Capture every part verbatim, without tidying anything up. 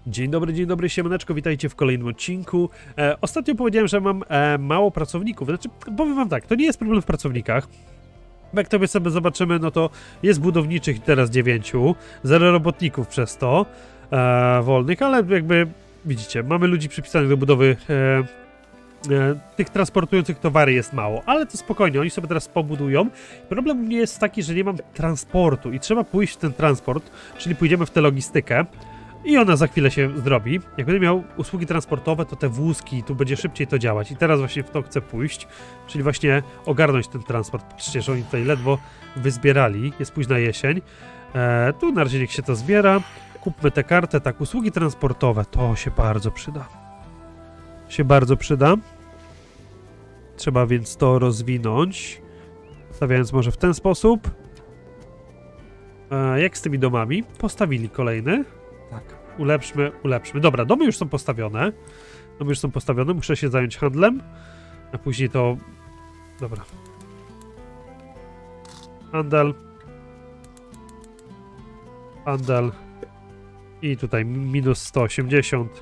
Dzień dobry, dzień dobry, siemaneczko, witajcie w kolejnym odcinku. E, ostatnio powiedziałem, że mam e, mało pracowników, znaczy powiem wam tak, to nie jest problem w pracownikach. Jak to sobie zobaczymy, no to jest budowniczych teraz dziewięciu, zero robotników przez to, e, wolnych, ale jakby widzicie, mamy ludzi przypisanych do budowy e, e, tych transportujących towary jest mało, ale to spokojnie, oni sobie teraz pobudują. Problem u mnie jest taki, że nie mam transportu i trzeba pójść w ten transport, czyli pójdziemy w tę logistykę. I ona za chwilę się zrobi. Jak będę miał usługi transportowe, to te wózki, tu będzie szybciej to działać. I teraz właśnie w to chcę pójść, czyli właśnie ogarnąć ten transport. Przecież oni tutaj ledwo wyzbierali, jest późna jesień. E, tu na razie niech się to zbiera. Kupmy tę kartę, tak, usługi transportowe, to się bardzo przyda. Się bardzo przyda. Trzeba więc to rozwinąć. Stawiając może w ten sposób. E, jak z tymi domami? Postawili kolejny. Tak, ulepszmy, ulepszmy. Dobra, domy już są postawione. Domy już są postawione, muszę się zająć handlem. A później to... Dobra. Handel. Handel. I tutaj minus sto osiemdziesiąt.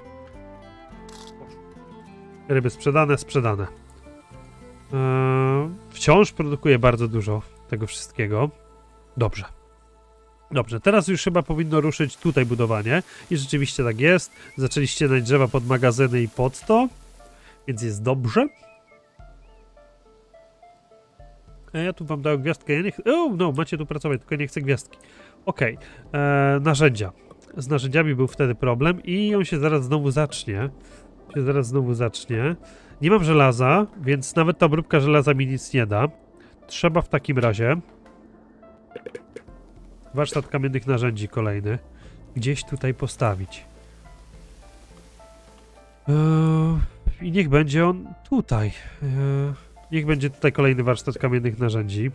Ryby sprzedane, sprzedane. Eee, wciąż produkuję bardzo dużo tego wszystkiego. Dobrze. Dobrze, teraz już chyba powinno ruszyć tutaj budowanie i rzeczywiście tak jest. Zaczęli ścinać drzewa pod magazyny i pod to, więc jest dobrze. A ja tu wam dałem gwiazdkę, ja nie chcę... O, no, macie tu pracować, tylko nie chcę gwiazdki. Okej, okay. Narzędzia. Z narzędziami był wtedy problem i on się zaraz znowu zacznie. Się zaraz znowu zacznie. Nie mam żelaza, więc nawet ta obróbka żelaza mi nic nie da. Trzeba w takim razie... Warsztat kamiennych narzędzi kolejny. Gdzieś tutaj postawić. Eee, I niech będzie on tutaj. Eee, niech będzie tutaj kolejny warsztat kamiennych narzędzi.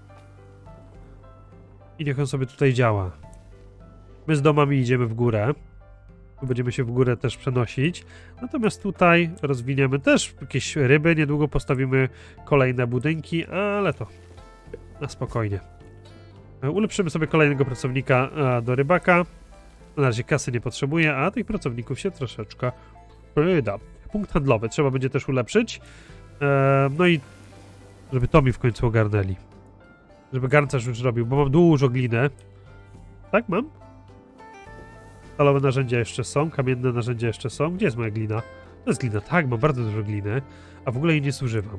I niech on sobie tutaj działa. My z domami idziemy w górę. Tu będziemy się w górę też przenosić. Natomiast tutaj rozwiniemy też jakieś ryby. Niedługo postawimy kolejne budynki, ale to na spokojnie. Ulepszymy sobie kolejnego pracownika do rybaka. Na razie kasy nie potrzebuje, a tych pracowników się troszeczkę przyda. Punkt handlowy trzeba będzie też ulepszyć. No i żeby to mi w końcu ogarnęli. Żeby garncarz już robił, bo mam dużo gliny. Tak, mam? Stalowe narzędzia jeszcze są, kamienne narzędzia jeszcze są. Gdzie jest moja glina? To jest glina, tak, mam bardzo dużo gliny, a w ogóle jej nie zużywam.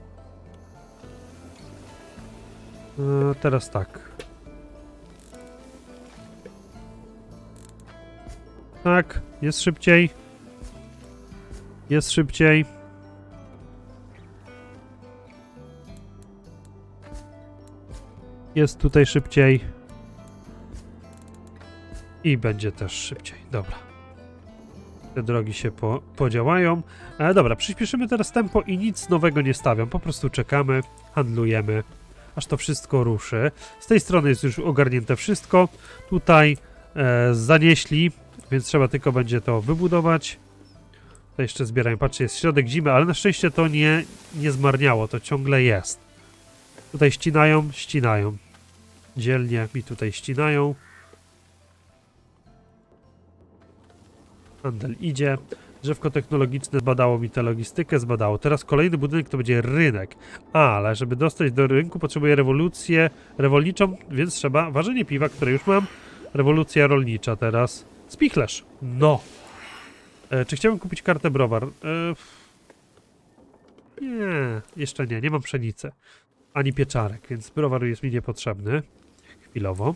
Teraz tak. Tak, jest szybciej. Jest szybciej. Jest tutaj szybciej. I będzie też szybciej. Dobra. Te drogi się po, podziałają. E, dobra, przyspieszymy teraz tempo i nic nowego nie stawiam. Po prostu czekamy, handlujemy, aż to wszystko ruszy. Z tej strony jest już ogarnięte wszystko. Tutaj e, zanieśli, więc trzeba tylko będzie to wybudować. Tutaj jeszcze zbierają. Patrzcie, jest środek zimy, ale na szczęście to nie, nie zmarniało. To ciągle jest. Tutaj ścinają, ścinają. Dzielnie mi tutaj ścinają. Handel idzie. Drzewko technologiczne zbadało mi tę logistykę, zbadało. Teraz kolejny budynek to będzie rynek. Ale żeby dostać do rynku potrzebuję rewolucję rewolniczą, więc trzeba ważenie piwa, które już mam. Rewolucja rolnicza teraz. Spichlerz. No. E, czy chciałbym kupić kartę browar? E, nie, jeszcze nie. Nie mam pszenicy. Ani pieczarek, więc browar jest mi niepotrzebny. Chwilowo.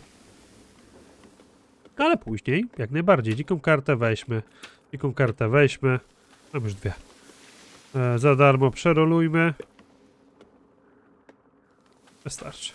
Ale później, jak najbardziej. Dziką kartę weźmy. Dziką kartę weźmy. Mam już dwie. E, za darmo przerolujmy. Wystarczy.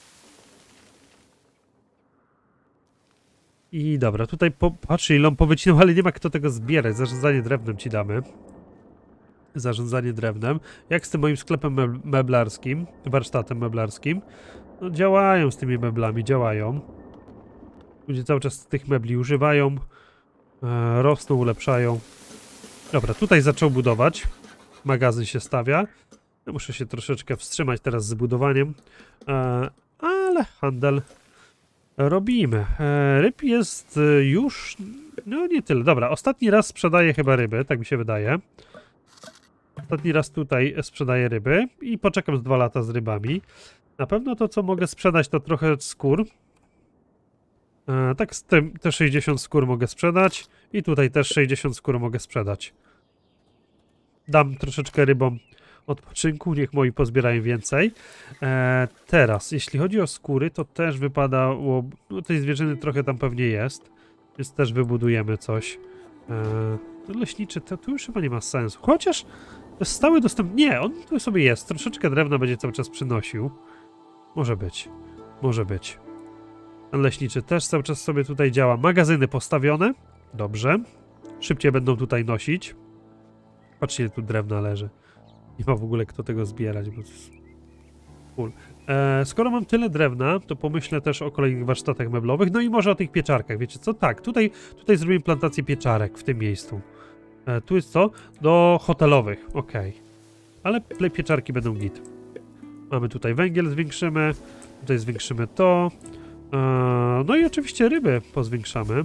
I dobra, tutaj po, patrzcie, ile on powycinał, ale nie ma kto tego zbierać. Zarządzanie drewnem ci damy. Zarządzanie drewnem. Jak z tym moim sklepem meblarskim, warsztatem meblarskim? No działają z tymi meblami, działają. Ludzie cały czas tych mebli używają. E, rosną, ulepszają. Dobra, tutaj zaczął budować. Magazyn się stawia. Ja muszę się troszeczkę wstrzymać teraz z budowaniem. E, ale handel robimy. E, ryb jest e, już... No nie tyle. Dobra, ostatni raz sprzedaję chyba ryby, tak mi się wydaje. Ostatni raz tutaj sprzedaję ryby i poczekam z dwa lata z rybami. Na pewno to, co mogę sprzedać, to trochę skór. E, tak, z tym te sześćdziesiąt skór mogę sprzedać i tutaj też sześćdziesiąt skór mogę sprzedać. Dam troszeczkę rybom odpoczynku, niech moi pozbierają więcej. E, teraz, jeśli chodzi o skóry, to też wypadało... No tej zwierzyny trochę tam pewnie jest, więc też wybudujemy coś. E, leśniczy to tu już chyba nie ma sensu. Chociaż stały dostęp... Nie, on tu sobie jest. Troszeczkę drewna będzie cały czas przynosił. Może być. Może być. Ten leśniczy też cały czas sobie tutaj działa. Magazyny postawione. Dobrze. Szybciej będą tutaj nosić. Patrzcie, ile tu drewna leży. Nie ma w ogóle kto tego zbierać, bo to jest cool. E, skoro mam tyle drewna, to pomyślę też o kolejnych warsztatach meblowych, no i może o tych pieczarkach. Wiecie co? Tak, tutaj, tutaj zrobimy plantację pieczarek w tym miejscu. E, tu jest co? Do hotelowych, ok. Ale pieczarki będą git. Mamy tutaj węgiel, zwiększymy. Tutaj zwiększymy to. E, no i oczywiście ryby pozwiększamy.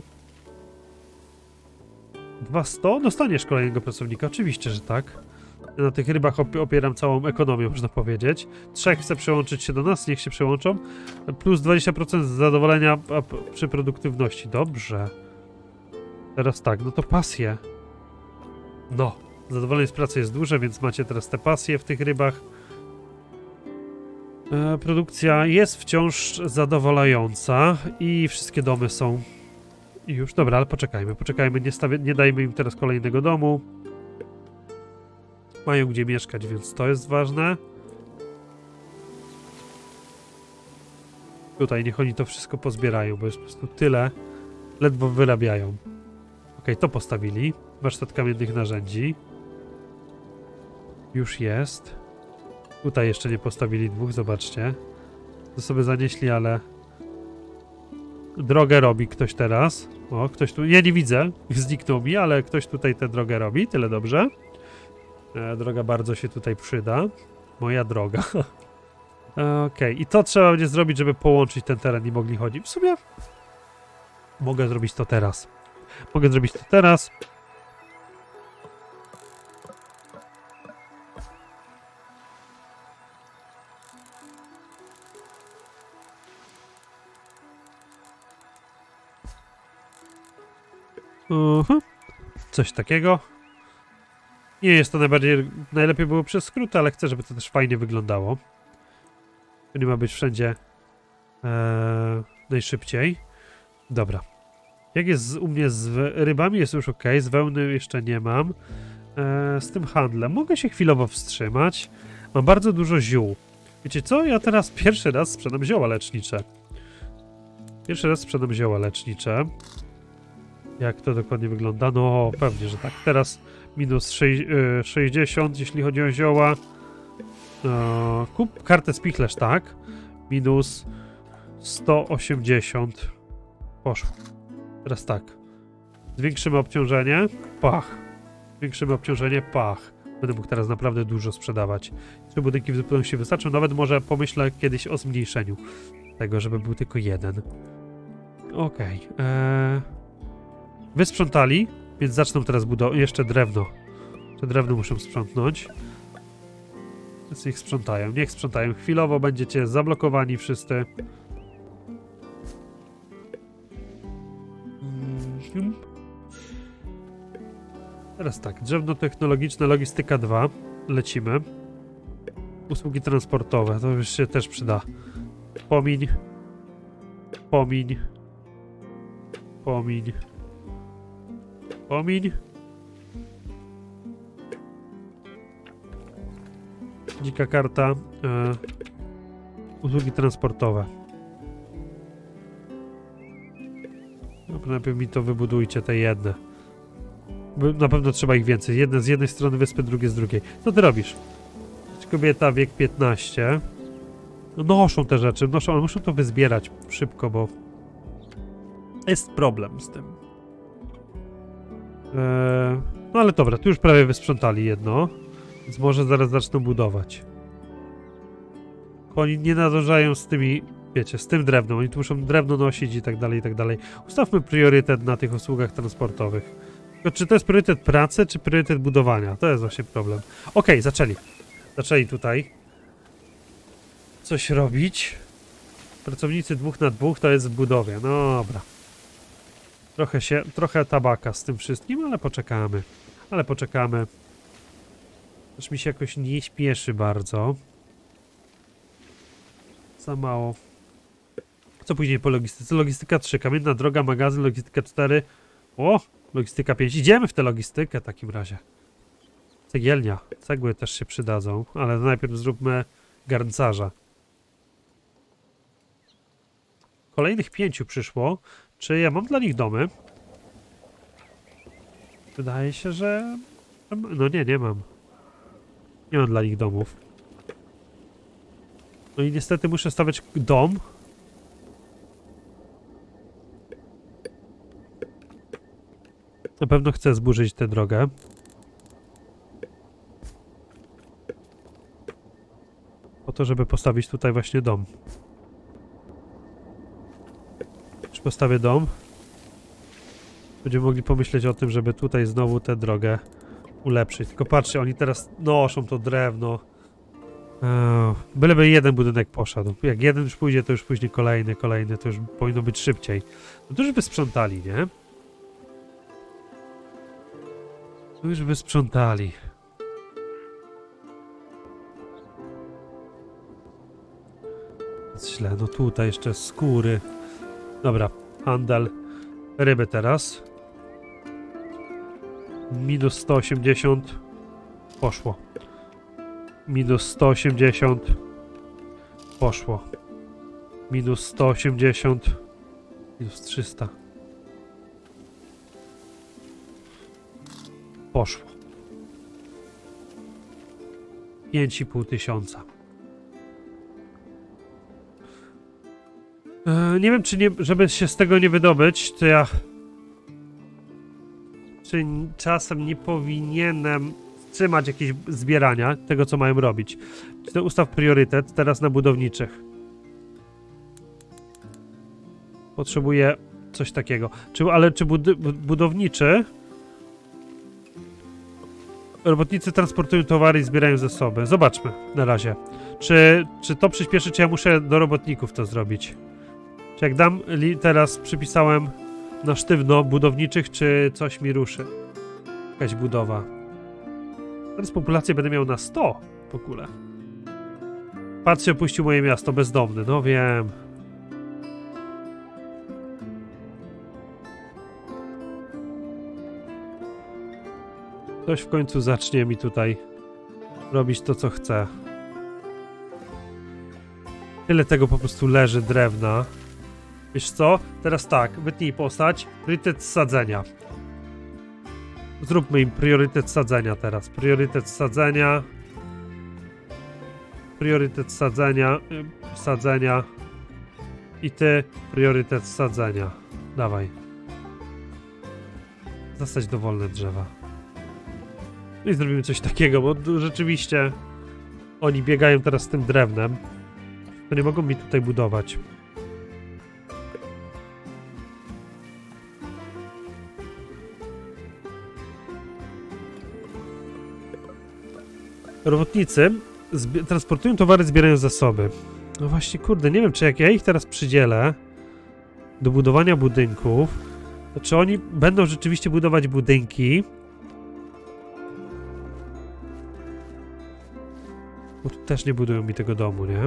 dwieście? Dostaniesz kolejnego pracownika, oczywiście, że tak. Na tych rybach opieram całą ekonomię, można powiedzieć. Trzech chce przyłączyć się do nas, niech się przyłączą. Plus dwadzieścia procent zadowolenia przy produktywności. Dobrze. Teraz tak, no to pasje. No, zadowolenie z pracy jest duże, więc macie teraz te pasje w tych rybach. E, produkcja jest wciąż zadowalająca i wszystkie domy są już. Dobra, ale poczekajmy, poczekajmy, nie, stawi- nie dajmy im teraz kolejnego domu. Mają gdzie mieszkać, więc to jest ważne. Tutaj niech oni to wszystko pozbierają, bo jest po prostu tyle. Ledwo wyrabiają. Ok, to postawili. Warsztat kamiennych narzędzi. Już jest. Tutaj jeszcze nie postawili dwóch, zobaczcie. To sobie zanieśli, ale... Drogę robi ktoś teraz. O, ktoś tu... Ja nie widzę, zniknął mi, ale ktoś tutaj tę drogę robi, tyle dobrze. E, droga bardzo się tutaj przyda. Moja droga. Okej, okay. I to trzeba będzie zrobić, żeby połączyć ten teren i mogli chodzić. W sumie mogę zrobić to teraz. Mogę zrobić to teraz. Uh-huh. Coś takiego. Nie jest to najbardziej... Najlepiej było przez skrót, ale chcę, żeby to też fajnie wyglądało. To nie ma być wszędzie ee, najszybciej. Dobra. Jak jest z, u mnie z rybami, jest już ok. Z wełny jeszcze nie mam. E, z tym handlem mogę się chwilowo wstrzymać. Mam bardzo dużo ziół. Wiecie co? Ja teraz pierwszy raz sprzedam zioła lecznicze. Pierwszy raz sprzedam zioła lecznicze. Jak to dokładnie wygląda? No pewnie, że tak. Teraz minus sześćdziesiąt, jeśli chodzi o zioła. E, kup kartę spichlerz, tak. Minus sto osiemdziesiąt. Poszło. Teraz tak. Zwiększymy obciążenie. Pach. Zwiększymy obciążenie. Pach. Będę mógł teraz naprawdę dużo sprzedawać. Trzy budynki w zupełności wystarczą. Nawet może pomyślę kiedyś o zmniejszeniu tego, żeby był tylko jeden. Okej. Okay. Eee... Wysprzątali, więc zaczną teraz budować. Jeszcze drewno. Te drewno muszę sprzątnąć. Więc niech sprzątają. Niech sprzątają. Chwilowo będziecie zablokowani wszyscy. Mm. Teraz tak. Drzewno technologiczne, logistyka dwa. Lecimy. Usługi transportowe. To już się też przyda. Pomiń. Pomiń. Pomiń. Pomiń. Dzika karta. E, usługi transportowe. Dobra, najpierw mi to wybudujcie, te jedne. Na pewno trzeba ich więcej. Jedne z jednej strony wyspy, drugie z drugiej. Co ty robisz? Kobieta, wiek piętnaście. No, noszą te rzeczy, noszą, ale muszą to wyzbierać szybko, bo jest problem z tym. Eee, no ale dobra, tu już prawie wysprzątali jedno, więc może zaraz zaczną budować. Oni nie nadążają z tymi wiecie, z tym drewnem. Oni tu muszą drewno nosić i tak dalej, i tak dalej. Ustawmy priorytet na tych usługach transportowych. Tylko czy to jest priorytet pracy, czy priorytet budowania? To jest właśnie problem. Okej, okay, zaczęli. Zaczęli tutaj coś robić. Pracownicy dwóch na dwóch to jest w budowie. No dobra. Trochę się, trochę tabaka z tym wszystkim, ale poczekamy. Ale poczekamy. Aż mi się jakoś nie śpieszy bardzo. Za mało. Co później po logistyce? Logistyka trzy, kamienna droga, magazyn, logistyka cztery. O, logistyka pięć. Idziemy w tę logistykę w takim razie. Cegielnia. Cegły też się przydadzą, ale najpierw zróbmy garncarza. Kolejnych pięciu przyszło. Czy ja mam dla nich domy? Wydaje się, że... No nie, nie mam. Nie mam dla nich domów. No i niestety muszę stawiać dom. Na pewno chcę zburzyć tę drogę. Po to, żeby postawić tutaj właśnie dom. Czy postawię dom? Będziemy mogli pomyśleć o tym, żeby tutaj znowu tę drogę ulepszyć. Tylko patrzcie, oni teraz noszą to drewno. Eee, byleby jeden budynek poszedł. Jak jeden już pójdzie, to już później kolejny, kolejny. To już powinno być szybciej. No to już by sprzątali, nie? To już by sprzątali. Źle, no tutaj jeszcze skóry. Dobra, handel. Ryby teraz. Minus sto osiemdziesiąt. Poszło. Minus sto osiemdziesiąt. Poszło. Minus sto osiemdziesiąt. Minus trzysta. Poszło. pięć i pół tysiąca. Eee, nie wiem, czy nie, żeby się z tego nie wydobyć, to ja... Czy czasem nie powinienem wstrzymać jakieś zbierania tego, co mają robić. Czy to ustaw priorytet teraz na budowniczych. Potrzebuję coś takiego. Czy, ale czy bud budowniczy... Robotnicy transportują towary i zbierają zasoby. Zobaczmy na razie. Czy, czy to przyspieszy, czy ja muszę do robotników to zrobić? Czy jak dam teraz przypisałem na sztywno budowniczych, czy coś mi ruszy? Jakaś budowa. Teraz populację będę miał na sto w ogóle. Patrzcie, opuścił moje miasto, bezdomny. No wiem. Ktoś w końcu zacznie mi tutaj robić to, co chce. Tyle tego po prostu leży drewna. Wiesz co? Teraz tak, wytnij postać. Priorytet sadzenia. Zróbmy im priorytet sadzenia teraz. Priorytet sadzenia. Priorytet sadzenia. Sadzenia. I ty priorytet sadzenia. Dawaj. Zastać dowolne drzewa. No i zrobimy coś takiego, bo rzeczywiście oni biegają teraz z tym drewnem. To nie mogą mi tutaj budować. Robotnicy transportują towary, zbierają zasoby. No właśnie, kurde, nie wiem, czy jak ja ich teraz przydzielę do budowania budynków, to czy oni będą rzeczywiście budować budynki? Bo tu też nie budują mi tego domu, nie?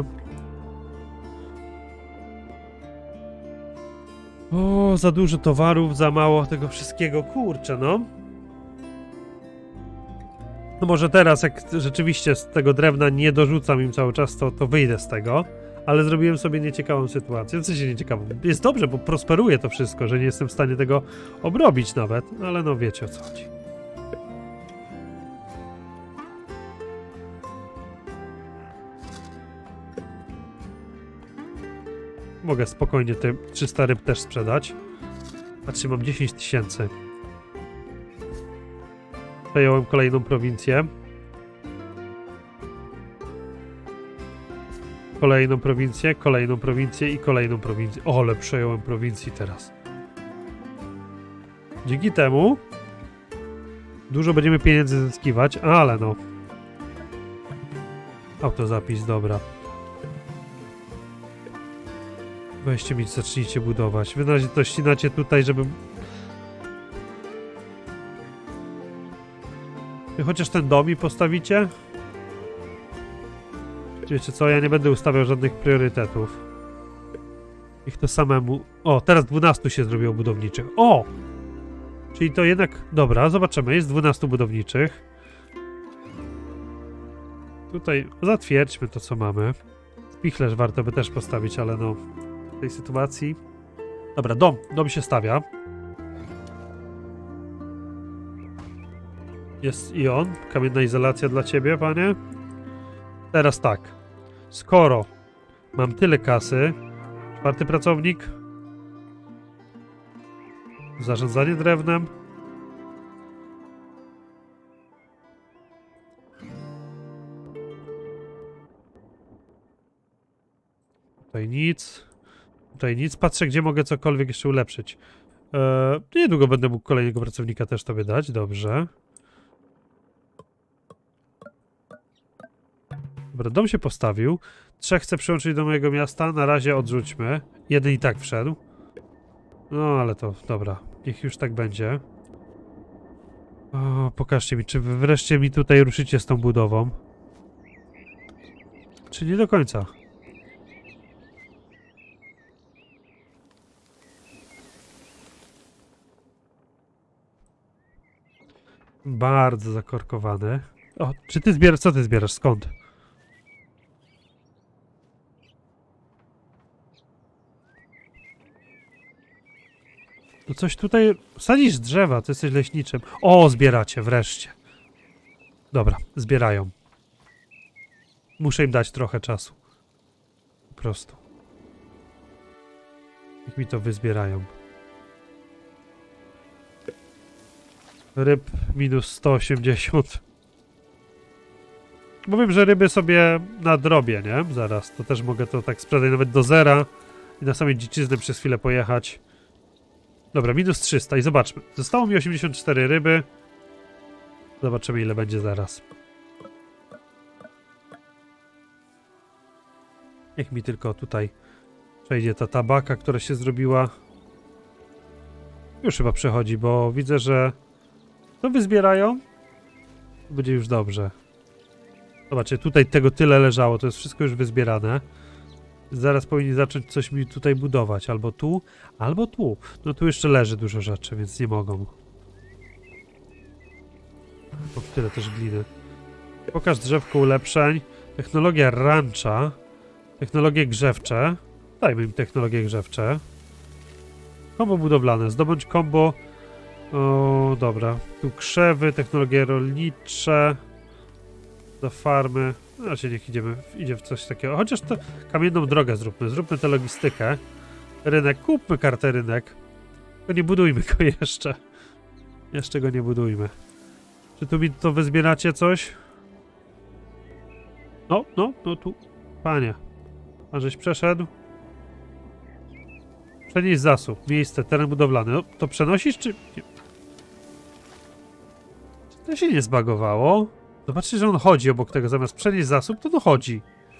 O, za dużo towarów, za mało tego wszystkiego, kurczę, no. No może teraz, jak rzeczywiście z tego drewna nie dorzucam im cały czas, to, to wyjdę z tego. Ale zrobiłem sobie nieciekawą sytuację. W sensie nieciekawą. Jest dobrze, bo prosperuje to wszystko, że nie jestem w stanie tego obrobić nawet. Ale no wiecie, o co chodzi. Mogę spokojnie te trzysta ryb też sprzedać. Patrzcie, mam dziesięć tysięcy. Przejąłem kolejną prowincję. kolejną prowincję, kolejną prowincję i kolejną prowincję. O, ale przejąłem prowincji teraz. Dzięki temu dużo będziemy pieniędzy zyskiwać, ale no. Autozapis, dobra. Weźcie mi, zacznijcie budować. Wy na razie to ścinacie tutaj, żebym... Wy chociaż ten dom mi postawicie? Wiecie co, ja nie będę ustawiał żadnych priorytetów. Ich to samemu... O, teraz dwunastu się zrobiło budowniczych. O! Czyli to jednak... Dobra, zobaczymy. Jest dwunastu budowniczych. Tutaj zatwierdźmy to, co mamy. Spichlerz warto by też postawić, ale no... W tej sytuacji... Dobra, dom. Dom się stawia. Jest i on. Kamienna izolacja dla ciebie, panie. Teraz tak. Skoro mam tyle kasy... Czwarty pracownik. Zarządzanie drewnem. Tutaj nic. Tutaj nic. Patrzę, gdzie mogę cokolwiek jeszcze ulepszyć. Eee, niedługo będę mógł kolejnego pracownika też tobie dać. Dobrze. Dobra, dom się postawił. Trzech chcę przyłączyć do mojego miasta. Na razie odrzućmy. Jeden i tak wszedł. No, ale to dobra. Niech już tak będzie. O, pokażcie mi, czy wy wreszcie mi tutaj ruszycie z tą budową. Czy nie do końca? Bardzo zakorkowane. O, czy ty zbierasz? Co ty zbierasz? Skąd? No coś tutaj... Sadzisz drzewa, ty jesteś leśniczym. O, zbieracie, wreszcie. Dobra, zbierają. Muszę im dać trochę czasu. Po prostu. Niech mi to wyzbierają. Ryb minus sto osiemdziesiąt. Mówię, że ryby sobie nadrobię, nie? Zaraz, to też mogę to tak sprzedać nawet do zera i na samej dziczyznę przez chwilę pojechać. Dobra, minus trzysta i zobaczmy. Zostało mi osiemdziesiąt cztery ryby. Zobaczymy, ile będzie zaraz. Niech mi tylko tutaj przejdzie ta tabaka, która się zrobiła. Już chyba przechodzi, bo widzę, że to wyzbierają. Będzie już dobrze. Zobaczcie, tutaj tego tyle leżało. To jest wszystko już wyzbierane. Zaraz powinni zacząć coś mi tutaj budować. Albo tu, albo tu. No tu jeszcze leży dużo rzeczy, więc nie mogą. O, tyle też gliny. Pokaż drzewko ulepszeń. Technologia rancha. Technologie grzewcze. Dajmy im technologie grzewcze. Kombo budowlane. Zdobądź kombo. O, dobra. Tu krzewy, technologie rolnicze. Do farmy. No, raczej niech idziemy, idzie w coś takiego. Chociaż to kamienną drogę zróbmy. Zróbmy tę logistykę. Rynek. Kupmy kartę rynek. Tylko nie budujmy go jeszcze. Jeszcze go nie budujmy. Czy tu mi to wyzbieracie coś? No, no, no tu. Panie. Pan żeś przeszedł? Przenieść zasób. Miejsce, teren budowlany. No, to przenosisz, czy... Nie. Czy to się nie zbagowało? Zobaczcie, że on chodzi obok tego. Zamiast przenieść zasób, to no chodzi.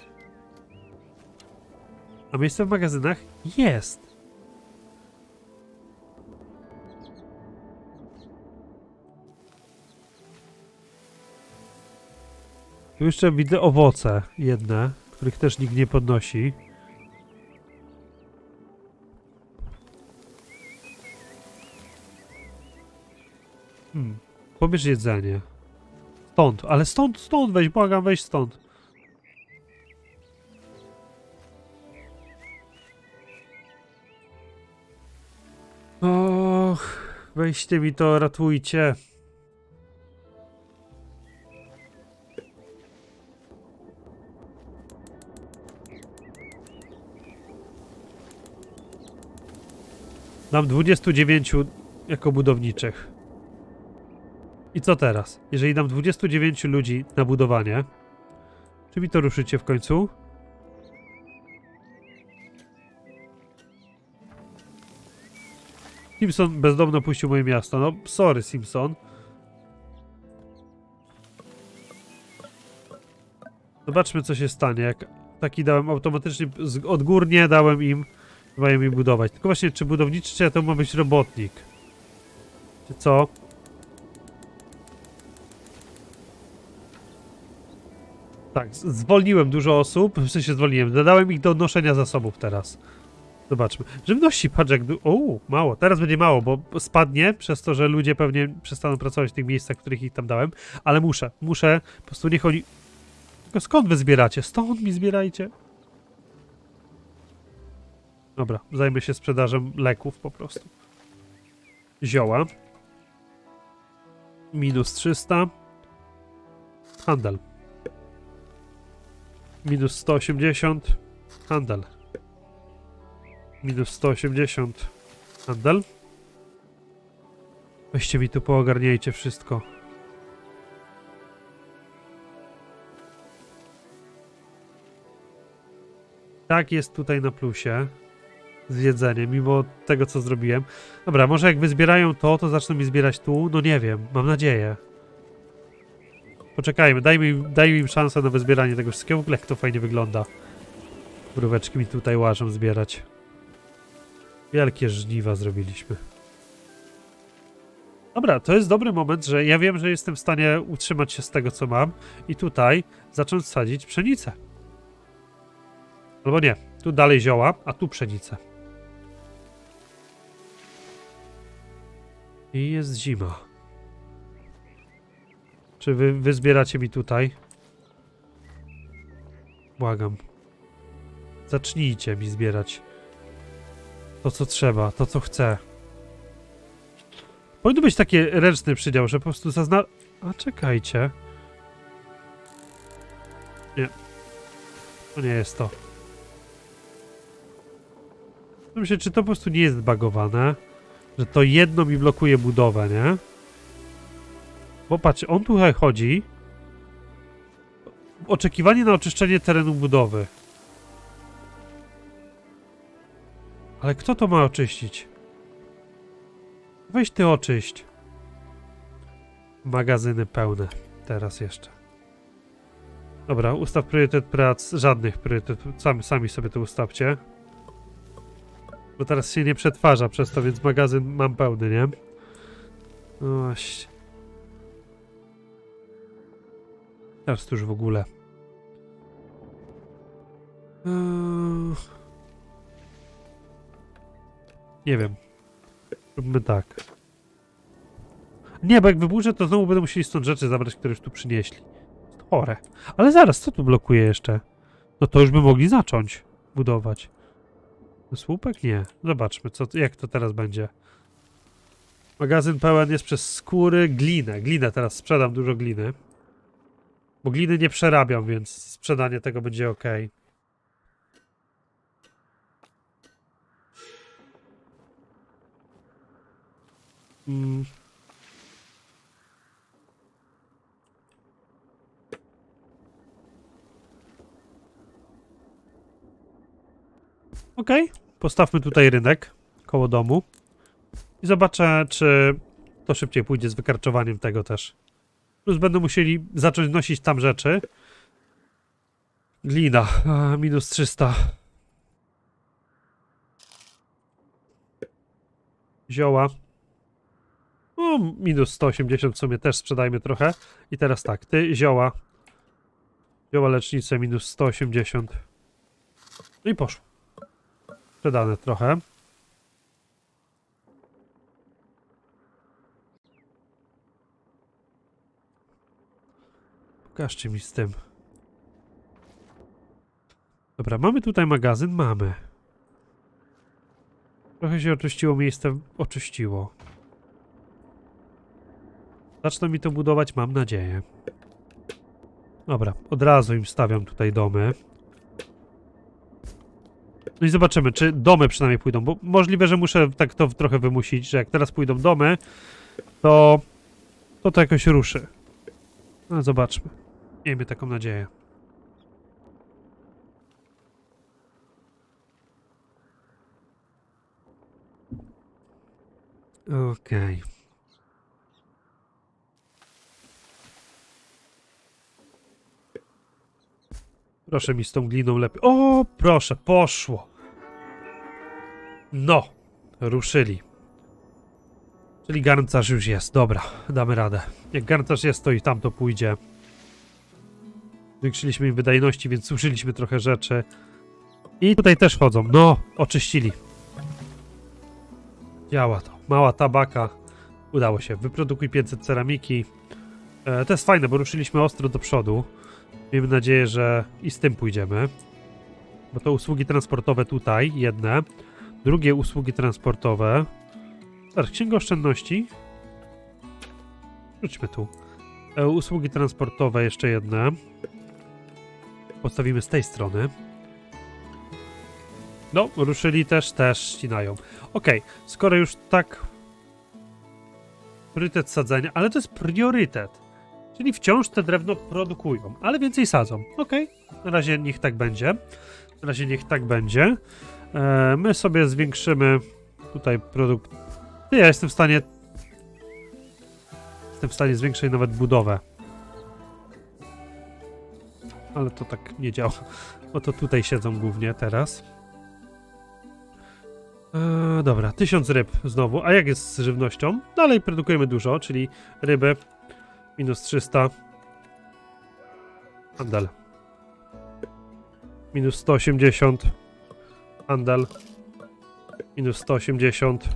A miejsce w magazynach? Jest. Tu jeszcze widzę owoce jedne, których też nikt nie podnosi. Hmm. Pobierz jedzenie. Stąd, ale stąd, stąd weź, błagam, weź stąd. Och, weźcie mi to, ratujcie. Mam dwudziestu dziewięciu jako budowniczych. I co teraz? Jeżeli dam dwudziestu dziewięciu ludzi na budowanie, czy mi to ruszycie w końcu? Simpson bezdomno puścił moje miasto. No, sorry, Simpson. Zobaczmy, co się stanie, jak taki dałem automatycznie, odgórnie dałem im, mają mi budować. Tylko właśnie, czy budowniczy, czy to ma być robotnik? Czy co? Tak, zwolniłem dużo osób, w sensie zwolniłem, dodałem ich do noszenia zasobów teraz. Zobaczmy. Żywności, patrz jak... O, mało. Teraz będzie mało, bo spadnie przez to, że ludzie pewnie przestaną pracować w tych miejscach, w których ich tam dałem. Ale muszę, muszę, po prostu niech oni... Tylko skąd wy zbieracie? Stąd mi zbierajcie. Dobra, zajmę się sprzedażą leków po prostu. Zioła. Minus trzysta. Handel. Minus sto osiemdziesiąt. Handel. Minus sto osiemdziesiąt. Handel. Weźcie mi tu, poogarniajcie wszystko. Tak, jest tutaj na plusie. Z jedzeniem, mimo tego, co zrobiłem. Dobra, może jak wyzbierają to, to zaczną mi zbierać tu? No nie wiem, mam nadzieję. Poczekajmy, dajmy im, dajmy im szansę na wyzbieranie tego wszystkiego. W ogóle jak to fajnie wygląda. Mróweczki mi tutaj łażą zbierać. Wielkie żniwa zrobiliśmy. Dobra, to jest dobry moment, że ja wiem, że jestem w stanie utrzymać się z tego, co mam i tutaj zacząć sadzić pszenicę. Albo nie, tu dalej zioła, a tu pszenicę. I jest zima. Czy wy, wy zbieracie mi tutaj? Błagam. Zacznijcie mi zbierać to, co trzeba, to, co chcę. Powinno być taki ręczny przydział, że po prostu zazna... A czekajcie. Nie. To nie jest to. Myślę, czy to po prostu nie jest zbagowane, że to jedno mi blokuje budowę, nie? Bo patrz, on tutaj chodzi. Oczekiwanie na oczyszczenie terenu budowy. Ale kto to ma oczyścić? Weź ty oczyść. Magazyny pełne. Teraz jeszcze. Dobra, ustaw priorytet prac. Żadnych priorytetów. Sami, sami sobie to ustawcie. Bo teraz się nie przetwarza przez to, więc magazyn mam pełny, nie? No właśnie. Teraz to już w ogóle. Eee... Nie wiem. Róbmy tak. Nie, bo jak wyburzę, to znowu będą musieli stąd rzeczy zabrać, które już tu przynieśli. Chore. Ale zaraz, co tu blokuje jeszcze? No to już by mogli zacząć budować. Słupek? Nie. Zobaczmy, co, jak to teraz będzie. Magazyn pełen jest przez skóry, glinę. Glinę teraz sprzedam, dużo gliny. Bo gliny nie przerabiam, więc sprzedanie tego będzie ok. Mm. Ok, postawmy tutaj rynek koło domu i zobaczę, czy to szybciej pójdzie z wykarczowaniem tego też. Plus będą musieli zacząć nosić tam rzeczy. Glina, a, minus trzysta. Zioła. O, minus sto osiemdziesiąt w sumie też sprzedajmy trochę. I teraz tak, ty zioła. Zioła lecznicze minus sto osiemdziesiąt. No i poszło. Sprzedane trochę. Pokażcie mi z tym. Dobra, mamy tutaj magazyn? Mamy. Trochę się oczyściło miejsce. Oczyściło. Zaczną mi to budować, mam nadzieję. Dobra, od razu im stawiam tutaj domy. No i zobaczymy, czy domy przynajmniej pójdą, bo możliwe, że muszę tak to trochę wymusić, że jak teraz pójdą domy, to to, to jakoś ruszy. No zobaczmy. Miejmy taką nadzieję. Okej. Okay. Proszę mi z tą gliną lepiej. O, proszę, poszło. No, ruszyli. Czyli garncarz już jest. Dobra, damy radę. Jak garncarz jest, to i tam to pójdzie. Zwiększyliśmy im wydajności, więc suszyliśmy trochę rzeczy. I tutaj też chodzą. No, oczyścili. Działa to. Mała tabaka. Udało się. Wyprodukuj pięćset ceramiki. E, to jest fajne, bo ruszyliśmy ostro do przodu. Miejmy nadzieję, że i z tym pójdziemy. Bo to usługi transportowe tutaj, jedne. Drugie usługi transportowe. Zaraz, księga oszczędności. Wróćmy tu. E, usługi transportowe jeszcze jedne. Postawimy z tej strony. No, ruszyli też, też ścinają. Okej, okay, skoro już tak... Priorytet sadzenia, ale to jest priorytet. Czyli wciąż te drewno produkują, ale więcej sadzą. Okej, okay. Na razie niech tak będzie. Na razie niech tak będzie. E, my sobie zwiększymy tutaj produkt... Ja jestem w stanie... Jestem w stanie zwiększyć nawet budowę. Ale to tak nie działa. Bo to tutaj siedzą głównie teraz. E, dobra, tysiąc ryb znowu. A jak jest z żywnością? Dalej produkujemy dużo, czyli ryby minus trzysta. Handel. Minus sto osiemdziesiąt. Handel. Minus sto osiemdziesiąt.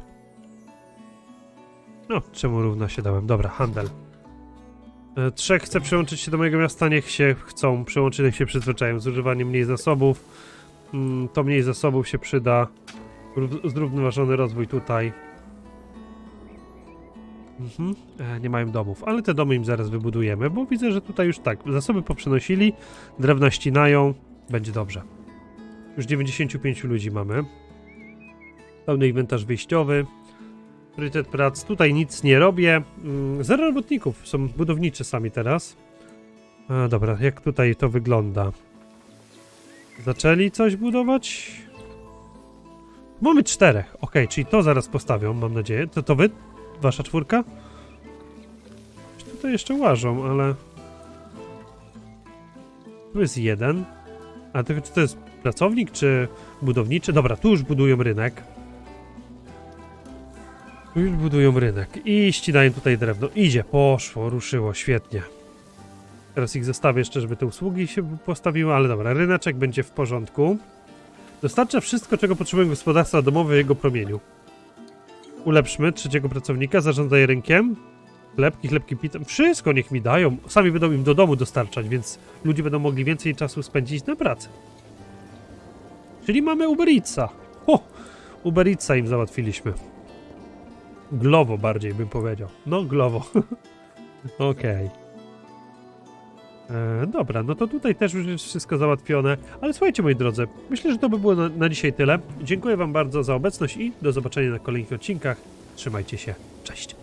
No, czemu równa się dałem? Dobra, handel. E, trzech chce przyłączyć się do mojego miasta, niech się chcą przyłączyć, niech się przyzwyczają. Zużywanie mniej zasobów. Mm, to mniej zasobów się przyda. Zrównoważony rozwój tutaj. Mhm. E, nie mają domów, ale te domy im zaraz wybudujemy, bo widzę, że tutaj już tak, zasoby poprzenosili, drewna ścinają, będzie dobrze. Już dziewięćdziesięciu pięciu ludzi mamy. Pełny inwentarz wyjściowy. Priorytet prac. Tutaj nic nie robię. Mm, zero robotników, są budowniczy sami teraz. E, dobra, jak tutaj to wygląda? Zaczęli coś budować? Mamy czterech. Ok, czyli to zaraz postawią, mam nadzieję. To to wy? Wasza czwórka? Tutaj jeszcze łażą, ale... Tu jest jeden. A to, czy to jest pracownik, czy budowniczy? Dobra, tu już budują rynek. Tu już budują rynek. I ścinają tutaj drewno. Idzie, poszło, ruszyło, świetnie. Teraz ich zostawię jeszcze, żeby te usługi się postawiły, ale dobra, ryneczek będzie w porządku. Dostarcza wszystko, czego potrzebują gospodarstwa domowe w jego promieniu. Ulepszmy trzeciego pracownika, zarządzaj rynkiem. Chlebki, chlebki, pizza, wszystko niech mi dają. Sami będą im do domu dostarczać, więc ludzie będą mogli więcej czasu spędzić na pracy. Czyli mamy Uber Eatsa. O! Uber Eatsa im załatwiliśmy. Glovo bardziej bym powiedział. No, Glovo. Okej. Okay. E, dobra, no to tutaj też już jest wszystko załatwione. Ale słuchajcie, moi drodzy, myślę, że to by było na, na dzisiaj tyle. Dziękuję wam bardzo za obecność i do zobaczenia na kolejnych odcinkach. Trzymajcie się. Cześć.